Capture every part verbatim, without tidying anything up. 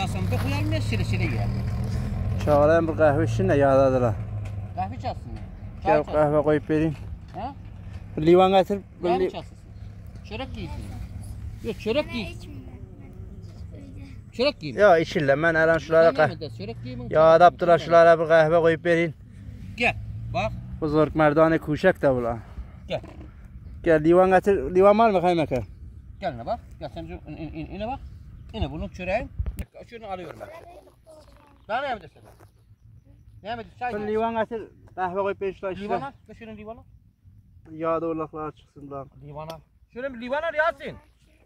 Asam da koyalım ya sile sile yiyelim. Çağırayım bir kahve işin de yağdadılar. Kahve çalsın mı? Gel kahve koyup vereyim. Ha? Livan getir. Kahve çalsın. Çörek giysin. Yok çörek giysin. Çörek giyeyim. Ya içille ben her an şulara kahve. Çörek giyeyim. Ya adaptılar şulara bir kahve koyup vereyim. Gel bak. Bu zork merdane kuşak da bula. Gel. Gel livan getir. Livan var mı kaymaka? Gel ne bak. Gel sen in, in, in, ine bak. İne bunun çöreğin. Şunu alıyorum ben. Daha ne yapıyorsun? Ne yapıyorsun? Çay. Ben livan getir. Kahve koyup vereyim şulara işte. Livan al. Ve şunun livan al. Ya da orlaklar çıksın lan. Livan al. Şöyle bir livan al Yasin.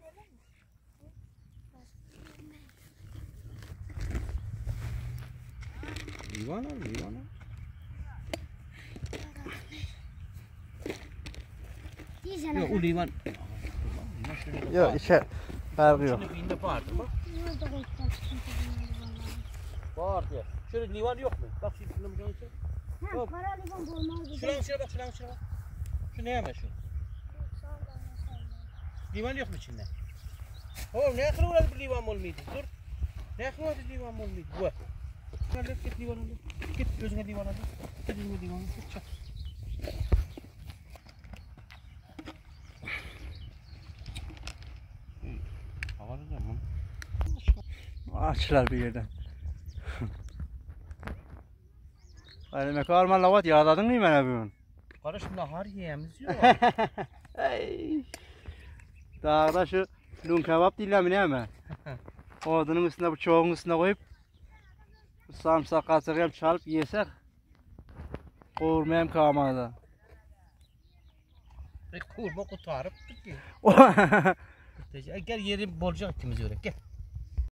Livan al, livan al. Yok o livan. Yok içe farkı yok. Şimdi binde bağırdı bak. Bağırdı ya. Şöyle livan yok mu? Bak şimdi şuna bir şey. Ha, kara livan olmaz. Şuna şuna bak, şuna şuna bak. Şu ne yeme şu? Livan yok mu içinde? Oğlum ne kadar uğradı bir livan olmaydı? Dur. Ne kadar uğradı livan olmaydı? Bu. Gel git git livan al. Git özüne livan al. Git özüne livan al. Git çak. Havalı da mı? Açlar bir yerden. Elime karman lavat yağdadın mı ben abim? Karışımda har yiyemiz yok. Dağda şu lun kebap değil mi ne mi? Odunun üstüne bu çoğun üstüne koyup sarımsak kaçırıp çalıp yesek kurmayayım kalmadı. Kurma kurtarıp ki. Gel yerim bolca ikimiz öyle gel.